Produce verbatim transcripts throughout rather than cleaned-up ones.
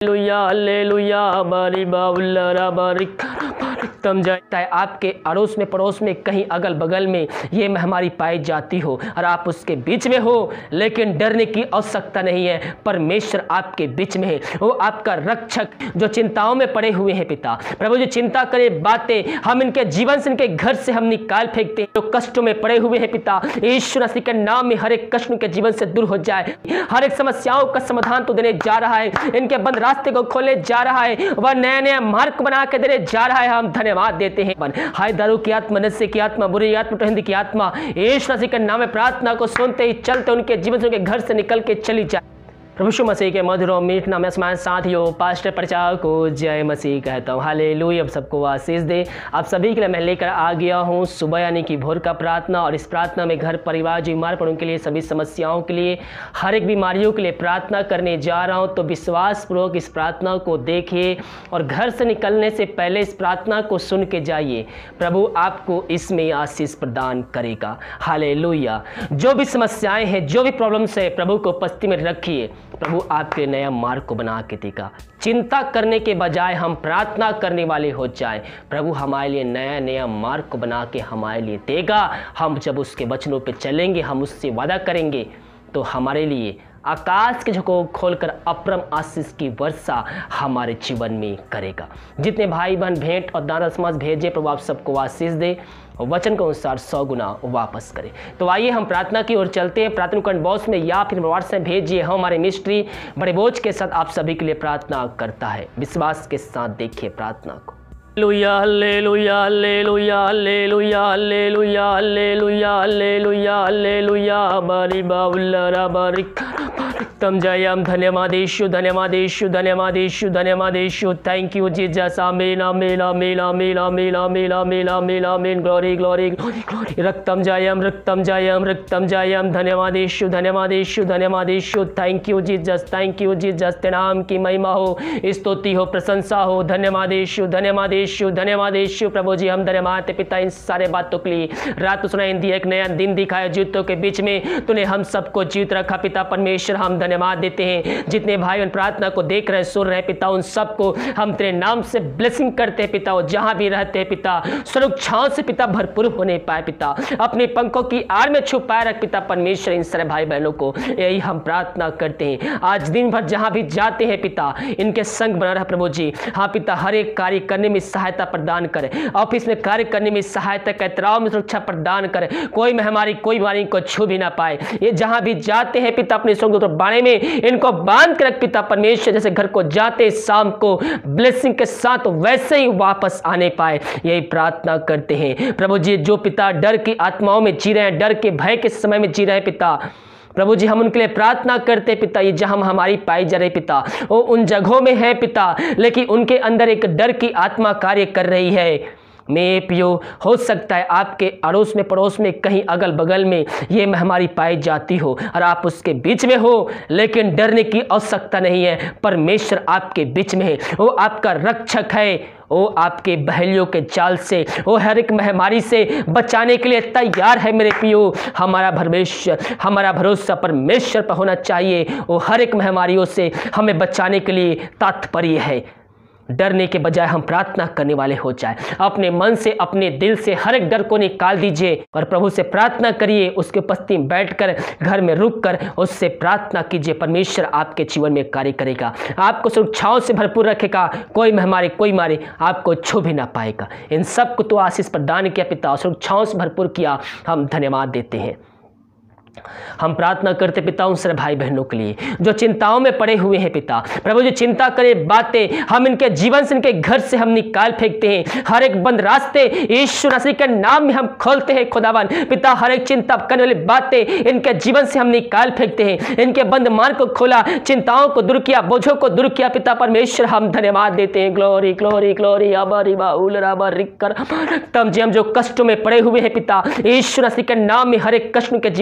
Hallelujah hallelujah हमारी बाउल्ला राबारिक तम जाता है आपके अड़ोस में पड़ोस में कहीं अगल बगल में ये महामारी पाई जाती हो और आप उसके बीच में हो, लेकिन डरने की आवश्यकता नहीं है। परमेश्वर आपके बीच में है, वो आपका रक्षक जो चिंताओं में पड़े हुए हैं पिता प्रभु जी, चिंता करे बातें हम इनके जीवन से इनके घर से हम निकाल फेंकते हैं। जो कष्टों में पड़े हुए हैं पिता यीशु मसीह के नाम में हर एक कष्ट के जीवन से दूर हो जाए। हर एक समस्याओं का समाधान तो देने जा रहा है, इनके बंद रास्ते को खोलने जा रहा है, वह नया नया मार्ग बना के देने जा रहा है। हम धन्यवाद देते हैं। हाय दारू की आत्मा, नशे की आत्मा, बुरी आत्मा, टहंदी की आत्मा यीशु मसीह के नाम में प्रार्थना को सुनते ही चलते उनके जीवन से उनके घर से निकल के चली जाए। प्रभु यीशु मसीह के मधुर और मीठ नाम में आसमान साथियों पास्टर प्रचार को जय मसीह कहता हूँ। हालेलुया। अब सबको आशीष दे। आप सभी के लिए मैं लेकर आ गया हूँ सुबह यानी कि भोर का प्रार्थना, और इस प्रार्थना में घर परिवार जो बीमार पड़ों के लिए, सभी समस्याओं के लिए, हर एक बीमारियों के लिए प्रार्थना करने जा रहा हूँ। तो विश्वासपूर्वक इस प्रार्थना को देखिए और घर से निकलने से पहले इस प्रार्थना को सुन के जाइए। प्रभु आपको इसमें आशीष प्रदान करेगा। हालेलुया। जो भी समस्याएं हैं, जो भी प्रॉब्लम्स है, प्रभु को उपस्थिति में रखिए। प्रभु आपके नया मार्ग को बना के देगा। चिंता करने के बजाय हम प्रार्थना करने वाले हो जाए। प्रभु हमारे लिए नया नया मार्ग को बना के हमारे लिए देगा। हम जब उसके वचनों पे चलेंगे, हम उससे वादा करेंगे, तो हमारे लिए आकाश के झकों खोलकर अपरम आशीष की वर्षा हमारे जीवन में करेगा। जितने भाई बहन भेंट और दान समाज भेजे, प्रभु आप सबको आशीष दे और वचन के अनुसार सौ गुना वापस करे। तो आइए हम प्रार्थना की ओर चलते हैं। प्रार्थना कमेंट बॉक्स में या फिर व्हाट्सएप भेजिए। हम हमारे मिस्ट्री बड़े बोझ के साथ आप सभी के लिए प्रार्थना करता है। विश्वास के साथ देखिए प्रार्थना को। Hallelujah hallelujah hallelujah hallelujah hallelujah hallelujah hallelujah hallelujah हमारी बाउल्ला राबारिक तम जयम। धन्यवाद यीशु, धन्यवाद यीशु, धन्यवाद यीशु, धन्यवाद यीशु। Thank you Jesus. आमीन आमीन आमीन आमीन आमीन आमीन आमीन आमीन आमीन। Glory glory glory. रक्तम जयम रक्तम जयम रक्तम जयम। धन्यवाद यीशु, धन्यवाद यीशु, धन्यवाद Yeshu. Thank you Jesus, thank you Jesus. तेरे नाम की महिमा हो, स्तुति हो, प्रशंसा हो। धन्यवाद यीशु, धन्यवाद यीशु, धन्यवाद यीशु। प्रभु जी हम धन्यवाद पिता इन सारे बातों के लिए। रात सुनाई दी, एक नया दिन दिखाया जीतों के बीच में, तूने हम सबको जीत रखा पिता परमेश्वर। हम धन्यवाद देते हैं। जितने भाई उन प्रार्थना को देख रहे सुन रहे पिता, उन सबको हम तेरे नाम से ब्लेसिंग करते हैं पिता। और जहां भी रहते हैं पिता, सुरक्षाओं से पिता भरपूर होने पाए पिता। अपने पंखों की आड़ में छुपाए रख पिता परमेश्वर इन सारे भाई बहनों को, यही हम प्रार्थना करते हैं। आज दिन भर जहां भी जाते हैं पिता, इनके संग बना रहा प्रभु जी। हाँ पिता, हर एक कार्य करने में सहायता प्रदान करें, ऑफिस में कार्य करने में सहायता कैतराव में सुरक्षा प्रदान करें। कोई महामारी कोई बीमारी को छू भी ना पाए। ये जहां भी जाते हैं पिता, अपने स्वर्गदूत बाणे में इनको बांध कर रख पिता परमेश्वर। जैसे घर को जाते शाम को ब्लेसिंग के साथ वैसे ही वापस आने पाए, यही प्रार्थना करते हैं प्रभु जी। जो पिता डर की आत्माओं में जी रहे हैं, डर के भय के समय में जी रहे हैं पिता, प्रभु जी हम उनके लिए प्रार्थना करते पिता। ये जहां हमारी पाई जा रही पिता, वो उन जगहों में है पिता, लेकिन उनके अंदर एक डर की आत्मा कार्य कर रही है। मैं पियो, हो सकता है आपके अड़ोस में पड़ोस में कहीं अगल बगल में ये महामारी पाई जाती हो और आप उसके बीच में हो, लेकिन डरने की आवश्यकता नहीं है। परमेश्वर आपके बीच में है, वो आपका रक्षक है। वो आपके बहेलियों के जाल से, वो हर एक महामारी से बचाने के लिए तैयार है मेरे पियो। हमारा परमेश्वर, हमारा भरोसा परमेश्वर पर होना चाहिए। वो हर एक महामारियों से हमें बचाने के लिए तात्पर्य है। डरने के बजाय हम प्रार्थना करने वाले हो जाए। अपने मन से, अपने दिल से हर एक डर को निकाल दीजिए और प्रभु से प्रार्थना करिए। उसके उपस्थिति में बैठकर, घर में रुककर उससे प्रार्थना कीजिए। परमेश्वर आपके जीवन में कार्य करेगा, आपको सुरक्षाओं से भरपूर रखेगा। कोई महामारी कोई मारी आपको छू भी ना पाएगा। इन सबको तो आशीष प्रदान किया पिता, सुरक्षाओं से भरपूर किया। हम धन्यवाद देते हैं। हम प्रार्थना करते पिता उन सारे भाई बहनों के लिए जो चिंताओं में पड़े हुए हैं पिता। प्रभु जी चिंता करे बातें हम इनके जीवन से, इनके घर से हम निकाल फेंकते हैं। हर एक बंद रास्ते यीशु मसीह के नाम में हम खोलते हैं खुदावन पिता। हर एक चिंता करने वाली बातें इनके जीवन से हम निकाल फेंकते हैं। इनके बंद मार्ग को खोला, चिंताओं को दूर किया, बोझों को दूर किया पिता परमेश्वर। हम धन्यवाद देते हैं। ग्लोरी ग्लोरी ग्लोरी आबारी बाउल राबारिक कर तम जी हम जो कष्टों में पड़े हुए हैं पिता, यीशु मसीह के नाम में हर एक कष्ट के जीवन से दूर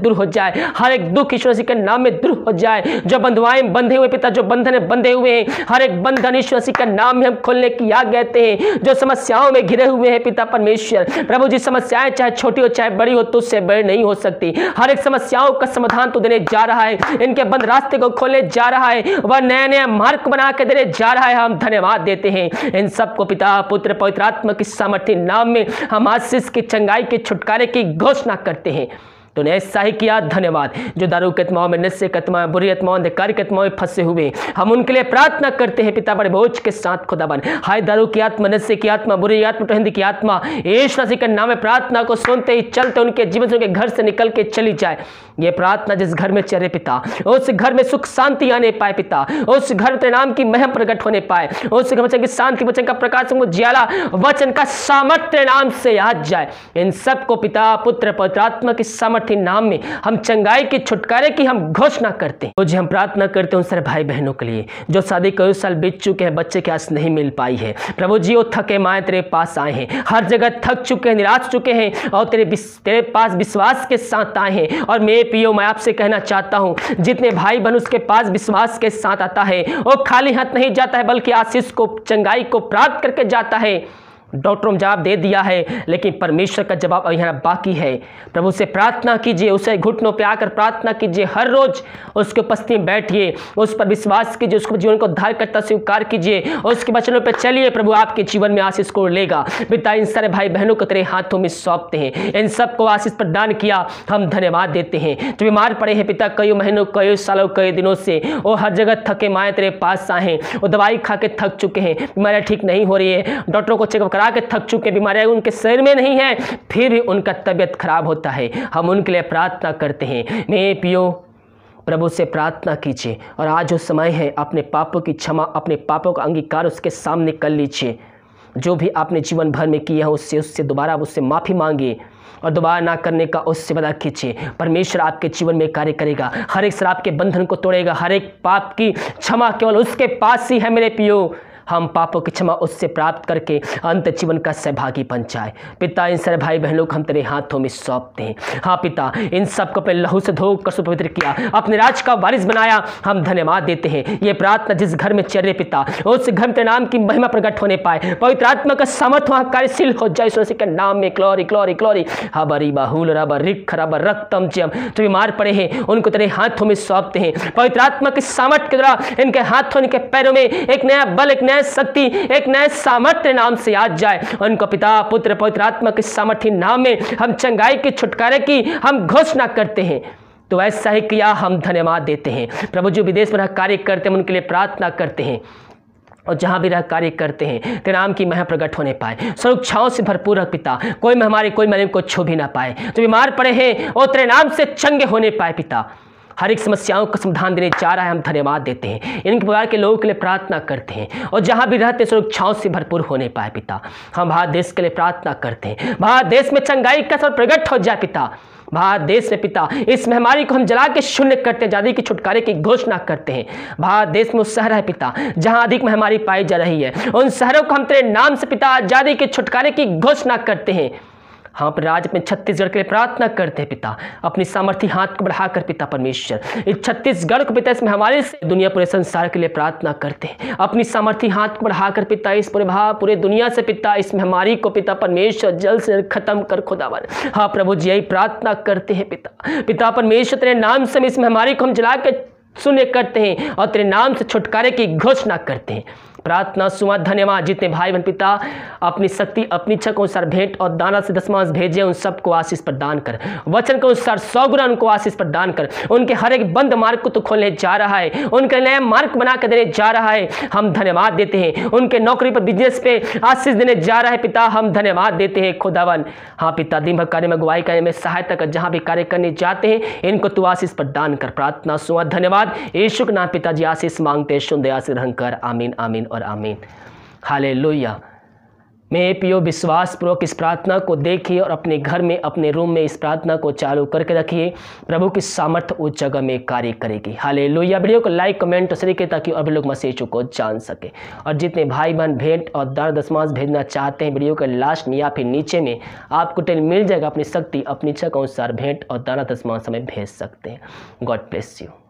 दूर हो जाए, हर एक दुख यीशु मसीह के नाम में दूर हो जाए। जो बंधुआएं बंधे हुए पिता, जो बंधन बंधे हुए हैं, हर एक बंधन यीशु मसीह के नाम में हम खोलने की आज्ञा देते हैं। जो समस्याओं में घिरे हुए हैं पिता परमेश्वर, प्रभु जी समस्याएं चाहे छोटी हो चाहे बड़ी हो, तुझसे बड़ी नहीं हो सकती। हर एक समस्याओं का समाधान तू देने जा रहा है, इनके बंद रास्ते को खोलने जा रहा है, वह नया नया मार्ग बना के देने जा रहा है। हम धन्यवाद देते हैं इन सबको पिता पुत्र पवित्र आत्मा की सामर्थ्य नाम में हम आशीष की, चंगाई के, छुटकारे की घोषणा करते हैं। तूने ऐसा ही किया, धन्यवाद। जो दारू के आत्माओं में, नशे के आत्माओं, बुरी आत्माओं, अंधकार के आत्माओं में फंसे हुए, हम उनके लिए प्रार्थना करते हैं पिता, बड़े बोझ के साथ खुदाबंद। हाय दारू की आत्मा, नशे की आत्मा, बुरी आत्मा, टहंदी की आत्मा, यीशु मसीह के नाम में प्रार्थना को सुनते ही चलते उनके जीवन से, उनके घर से निकल के चली जाए। ये प्रार्थना जिस घर में चले पिता, उस घर में सुख शांति आने पाए पिता, उस घर तेरे नाम की महिमा प्रकट होने पाए, उस घर वचन की शांति, वचन का प्रकाश, उजियाला, वचन का सामर्थ्य नाम से आ जाए। इन सबको पिता पुत्र पवित्र आत्मा की सामर्थ्य नाम में हम चंगाई की, छुटकारे की हम घोषणा करते हैं। मुझे हम प्रार्थना करते हैं उन सारे भाई बहनों के लिए जो शादी कई साल बीत चुके हैं, बच्चे की आस नहीं मिल पाई है। प्रभु जी वो थके माए तेरे पास आए हैं, हर जगह थक चुके हैं, निराश चुके हैं और तेरे तेरे पास विश्वास के साथ आए हैं। और मैं पियो मैं आपसे कहना चाहता हूं, जितने भाई बहन उसके पास विश्वास के साथ आता है वो खाली हाथ नहीं जाता है, बल्कि आशीष को, चंगाई को प्राप्त करके जाता है। डॉक्टरों ने जवाब दे दिया है, लेकिन परमेश्वर का जवाब यहाँ बाकी है। प्रभु से प्रार्थना कीजिए, उसे घुटनों पे आकर प्रार्थना कीजिए, हर रोज उसके उपस्थिति में बैठिए, उस पर विश्वास कीजिए, उसको जीवन को उद्धार करता स्वीकार कीजिए, उसके वचनों पे चलिए। प्रभु आपके जीवन में आशीष को लेगा। पिता इन सारे भाई बहनों को तेरे हाथों में सौंपते हैं, इन सबको आशीष प्रदान किया, हम धन्यवाद देते हैं। जो बीमार पड़े हैं पिता, कई महीनों, कई सालों, कई दिनों से वो हर जगह थके माए तेरे पास आए हैं, वो दवाई खा के थक चुके हैं, बीमारियाँ ठीक नहीं हो रही है, डॉक्टरों को चेकअप करा के थक चुके, बीमारियां उनके शरीर में नहीं है, फिर भी उनका तबीयत खराब होता है। हम उनके लिए प्रार्थना करते हैं। मैं पियो प्रभु से प्रार्थना कीजिए और आज जो समय है अपने पापों की क्षमा, अपने पापों का अंगीकार उसके सामने कर लीजिए। जो भी आपने जीवन भर में किया है उससे उससे दोबारा उससे माफ़ी मांगिए और दोबारा ना करने का उससे वादा कीजिए। परमेश्वर आपके जीवन में कार्य करेगा, हर एक शराब के बंधन को तोड़ेगा, हर एक पाप की क्षमा केवल उसके पास ही है। मेरे पियो हम पापों की क्षमा उससे प्राप्त करके अंत जीवन का सहभागी बन जाए। पिता इन सारे भाई बहनों को हम तेरे हाथों में सौंपते हैं। हाँ पिता, इन सब को अपने लहू से धोकर सुपवित्र किया, अपने राज का वारिस बनाया, हम धन्यवाद देते हैं। ये प्रार्थना जिस घर में चल रही पिता, उस घर में तेरे नाम की महिमा प्रकट होने पाए, पवित्र आत्मा का सामर्थ वहाँ कार्यशील हो जाए। यीशु मसीह के नाम में ग्लोरी ग्लोरी ग्लोरी। हबरी बाहुल रबर रिख रबर रक्तम जम। जो बीमार पड़े हैं उनको तेरे हाथों में सौंपते हैं। पवित्र आत्मा की सामर्थ के द्वारा इनके हाथों, इनके पैरों में एक नया बल, एक नया शक्ति, एक नए सामर्थ्य नाम से आ जाए। उनको पिता पुत्र पवित्र आत्मा के सामर्थ्य नाम में हम चंगाई के, छुटकारे की हम घोषणा करते हैं। तो ऐसा ही किया, हम धन्यवाद देते हैं। प्रभु जो विदेश में कार्य करते हैं उनके लिए प्रार्थना करते हैं और जहां भी रह कार्य करते हैं तेरे नाम की महिमा प्रकट होने पाए। सुरक्षाओं से भरपूर रख पिता, कोई महामारी, कोई मरीज को छू भी ना पाए। जो बीमार पड़े हैं और तेरे नाम से चंगे होने पाए पिता, हर एक समस्याओं का समाधान देने जा रहा है, हम धन्यवाद देते हैं। इनके परिवार के लोगों के लिए प्रार्थना करते हैं और जहां भी रहते सुरक्षाओं से भरपूर होने पाए पिता। हम भारत देश के लिए प्रार्थना करते हैं, भारत देश में चंगाई का सब प्रकट हो जाए पिता। भारत देश में पिता इस महामारी को हम जला के शून्य करते हैं, आजादी की, छुटकारे की घोषणा करते हैं। भारत देश में उस शहर है पिता जहां अधिक महामारी पाई जा रही है, उन शहरों को हम तेरे नाम से पिता आजादी के, छुटकारे की घोषणा करते हैं। हम राज्य में छत्तीसगढ़ के लिए प्रार्थना करते हैं पिता, अपनी सामर्थ्य हाथ को बढ़ाकर पिता परमेश्वर इस छत्तीसगढ़ को पिता इसमें हमारे से दुनिया पूरे संसार के लिए प्रार्थना करते हैं। अपनी सामर्थ्य हाथ को बढ़ाकर पिता इस पूरे भाव पूरे दुनिया से पिता इस महामारी को पिता परमेश्वर जल्द से खत्म कर खुदावन। हाँ प्रभु जी यही प्रार्थना करते हैं पिता। पिता परमेश्वर तेरे नाम से इस महामारी को हम जला के शून्य करते हैं और तेरे नाम से छुटकारे की घोषणा करते हैं। प्रार्थना सुना, धन्यवाद। जितने भाई बहन पिता अपनी शक्ति, अपनी इच्छा के अनुसार भेंट और दाना से दशमांश भेजे, उन सबको आशीष प्रदान कर। वचन के अनुसार सौ गुना उनको आशीष प्रदान कर। उनके हर एक बंद मार्ग को तो खोलने जा रहा है, उनके नए मार्ग बना कर देने जा रहा है, हम धन्यवाद देते हैं। उनके नौकरी पर, बिजनेस पे आशीष देने जा रहा है पिता, हम धन्यवाद देते हैं खुदावन। हाँ पिता, दिन भर कार्य में अगुवाई करने में सहायता कर, जहाँ भी कार्य करने जाते हैं इनको तू आशीष प्रदान कर। प्रार्थना सुना, धन्यवाद। यीशु के नाम पिताजी आशीष मांगते, सुन दया से ग्रहण कर। आमीन आमीन और आमीन। हालेलुया। मेरे प्रियो, विश्वास पूर्वक इस प्रार्थना को देखिए और अपने घर में, अपने रूम में इस प्रार्थना को चालू करके रखिए। प्रभु की सामर्थ्य उस जगह में कार्य करेगी। हालेलुया। वीडियो को लाइक, कमेंट और शेयर करें ताकि और भी लोग मसीह यीशु को जान सके। और जितने भाई बहन भेंट और दान दशमांश भेजना चाहते हैं, वीडियो के लास्ट में या फिर नीचे में आपको टेल मिल जाएगा। अपनी शक्ति, अपनी इच्छा के अनुसार भेंट और दाना दशमांश हमें भेज सकते हैं। God bless you.